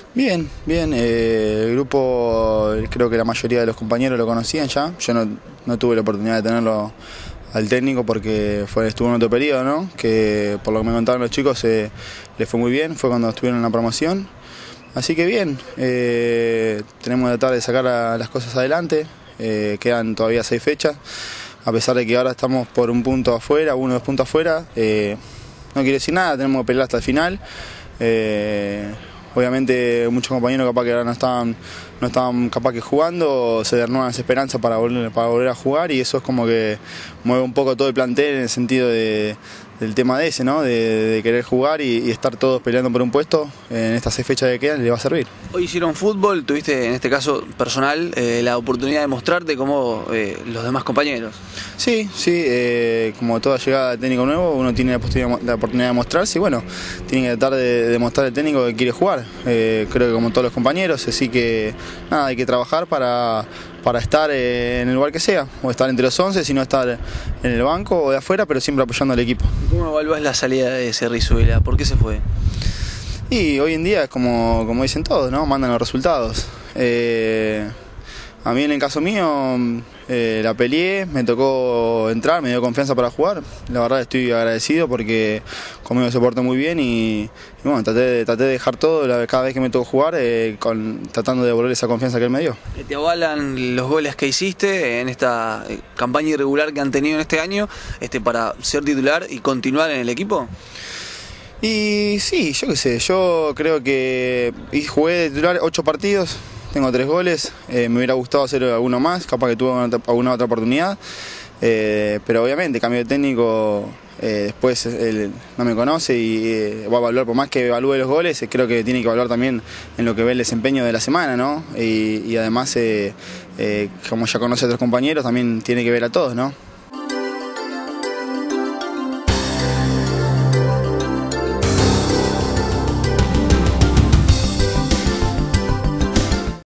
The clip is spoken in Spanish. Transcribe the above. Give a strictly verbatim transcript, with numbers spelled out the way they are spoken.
Bien, bien. Eh, el grupo, creo que la mayoría de los compañeros lo conocían ya. Yo no, no tuve la oportunidad de tenerlo al técnico porque fue, estuvo en otro periodo, ¿no? Que por lo que me contaron los chicos eh, les fue muy bien, fue cuando estuvieron en la promoción. Así que bien, eh, tenemos que tratar de sacar a, las cosas adelante. Eh, quedan todavía seis fechas, a pesar de que ahora estamos por un punto afuera, uno o dos puntos afuera. Eh, no quiere decir nada, tenemos que pelear hasta el final. Eh, Obviamente muchos compañeros capaz que ahora no estaban, no estaban capaz que jugando, se renuevan las esperanzas para volver, para volver a jugar, y eso es como que mueve un poco todo el plantel en el sentido de, del tema de ese, ¿no? de, de querer jugar y, y estar todos peleando por un puesto en estas seis fechas que quedan, les va a servir. Hoy hicieron fútbol, tuviste en este caso personal eh, la oportunidad de mostrarte como eh, los demás compañeros. Sí, sí, eh, como toda llegada de técnico nuevo, uno tiene la oportunidad, la oportunidad de mostrarse y bueno, tiene que tratar de demostrar al técnico que quiere jugar, eh, creo que como todos los compañeros, así que nada, hay que trabajar para, para estar eh, en el lugar que sea, o estar entre los once, sino estar en el banco o de afuera, pero siempre apoyando al equipo. ¿Cómo evaluás la salida de Cerrizuela? ¿Por qué se fue? Y hoy en día es como, como dicen todos, ¿no? Mandan los resultados. Eh, a mí en el caso mío eh, la peleé, me tocó entrar, me dio confianza para jugar. La verdad estoy agradecido porque conmigo se portó muy bien y, y bueno, traté de, traté de dejar todo cada vez que me tocó jugar, eh, con, tratando de devolver esa confianza que él me dio. ¿Te avalan los goles que hiciste en esta campaña irregular que han tenido en este año este, para ser titular y continuar en el equipo? Y sí, yo qué sé, yo creo que jugué de titular ocho partidos, tengo tres goles, eh, me hubiera gustado hacer alguno más, capaz que tuve alguna otra oportunidad, eh, pero obviamente cambio de técnico, eh, después él no me conoce y eh, va a evaluar, por más que evalúe los goles, creo que tiene que evaluar también en lo que ve el desempeño de la semana, ¿no? Y, y además, eh, eh, como ya conoce a otros compañeros, también tiene que ver a todos, ¿no?